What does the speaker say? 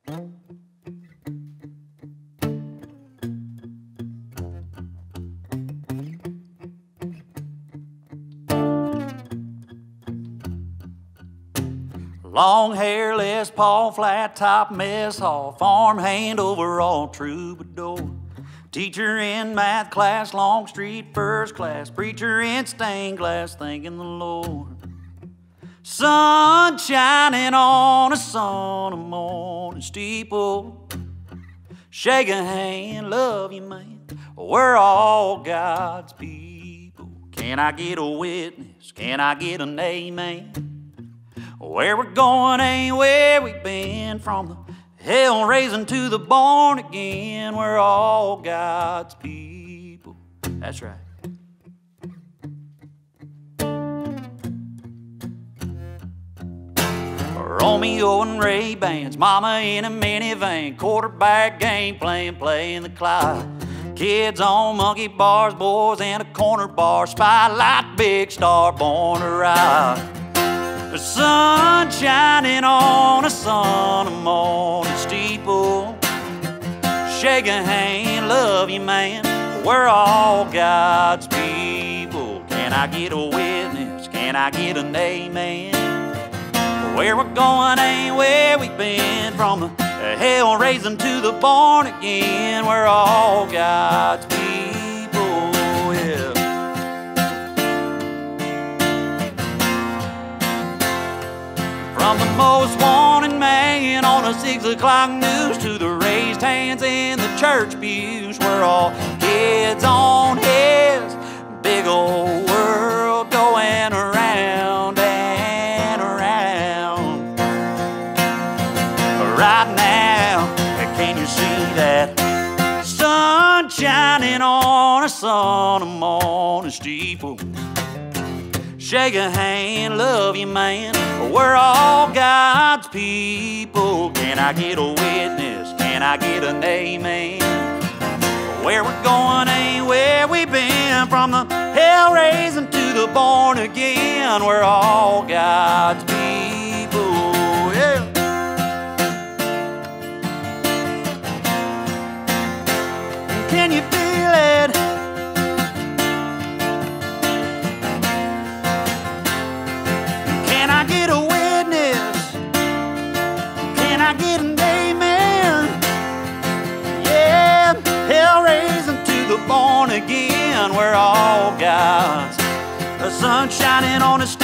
Long hair, Les Paul, flat top, mess hall, farmhand, overall, troubadour. Teacher in math class, Long Street first class, preacher in stained glass, thanking the Lord. Sun shining on a sunny morning steeple. Shake a hand, love you, man. We're all God's people. Can I get a witness? Can I get an amen? Where we're going ain't where we've been. From the hell raising to the born again, we're all God's people. That's right. Romeo and Ray bands, mama in a minivan, quarterback game playing the Clyde. Kids on monkey bars, boys in a corner bar, spotlight, big star, born to ride. The sun shining on a sunny morning steeple. Shake a hand, love you, man. We're all God's people. Can I get a witness? Can I get an amen? Where we're going ain't where we've been. From the hell raising to the born again, we're all God's people. Yeah. From the most wanted man on the 6 o'clock news to the raised hands in the church pews, we're all heads on his big old world going around and around. Right now, can you see that sun shining on a sunny morning steeple? Shake a hand, love you, man. We're all God's people. Can I get a witness? Can I get an amen? Where we're going ain't where we've been. From the hell raising to the born again, we're all God's people. Yeah. Can you feel it? Can I get a witness? Can I get an amen? Yeah, hell raising to the born again, we're all God's. The sun shining on the